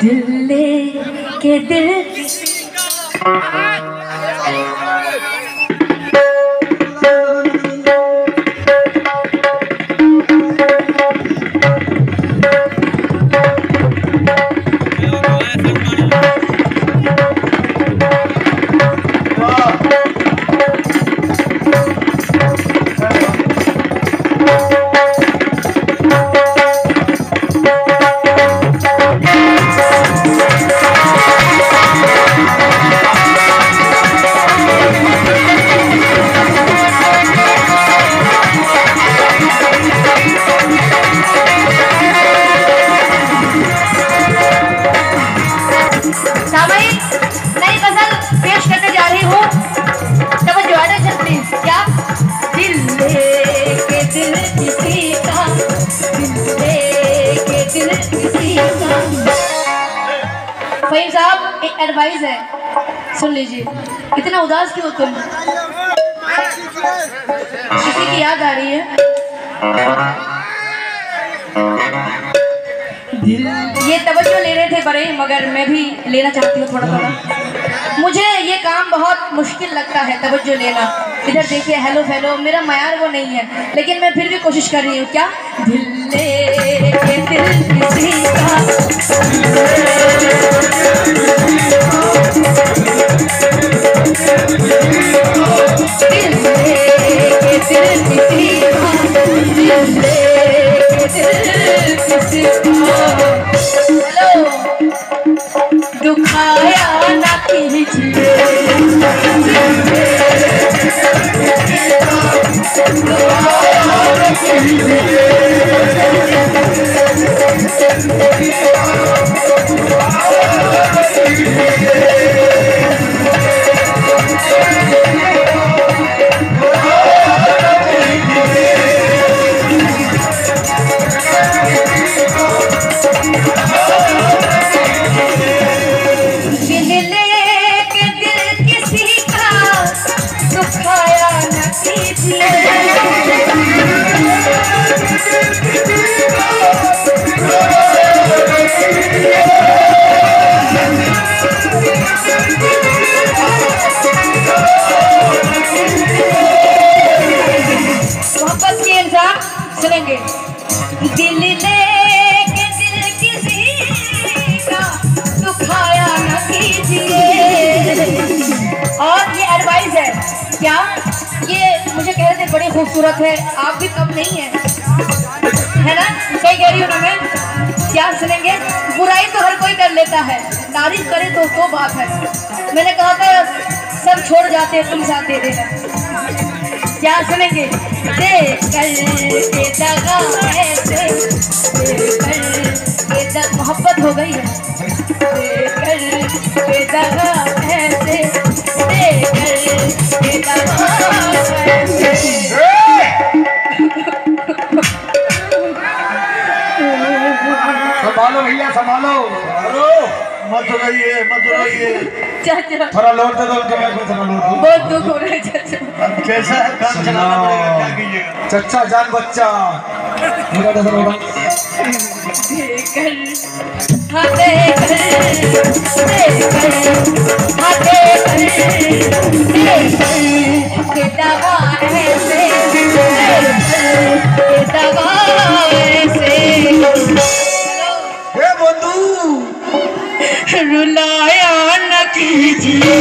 दिल ले के दिल फहीम साहब एक एडवाइस है, सुन लीजिए। इतना उदास क्यों तुम? किसी की याद आ रही है? ये तवज्जो ले रहे थे बड़े, मगर मैं भी लेना चाहती हूँ थोड़ा थोड़ा। मुझे ये काम बहुत मुश्किल लगता है, तवज्जो लेना। इधर देखिए, हेलो हेलो, मेरा मयार वो नहीं है, लेकिन मैं फिर भी कोशिश कर रही हूँ। क्या दिल ले दिल किसी का, दुखाया ना कीजिए, सुनेंगे। दिल लेके दिल किसी का दुखाया न कीजिए। और ये एडवाइस है, क्या ये मुझे कह रहे थे बड़ी खूबसूरत है, आप भी कम नहीं है, है ना? सही कह रही हूँ ना मैं? क्या सुनेंगे? बुराई तो हर कोई कर लेता है, तारीफ करे तो बात है। मैंने कहा था सब छोड़ जाते हैं, तुम साथ दे देना। क्या सुनेंगे? मोहब्बत हो गई है, संभालो भैया, संभालो, मत रोइए, मत रोइए। चाचा थोड़ा लौट दे दो उनके, मैं थोड़ा लौट दूं। बहुत दुख हो रहा है चाचा। कैसा है, काम चलाना पड़ेगा, क्या कीजिएगा? चच्चा जान बच्चा मेरा डर होगा। हे बंधु रुलाया न कीजिए,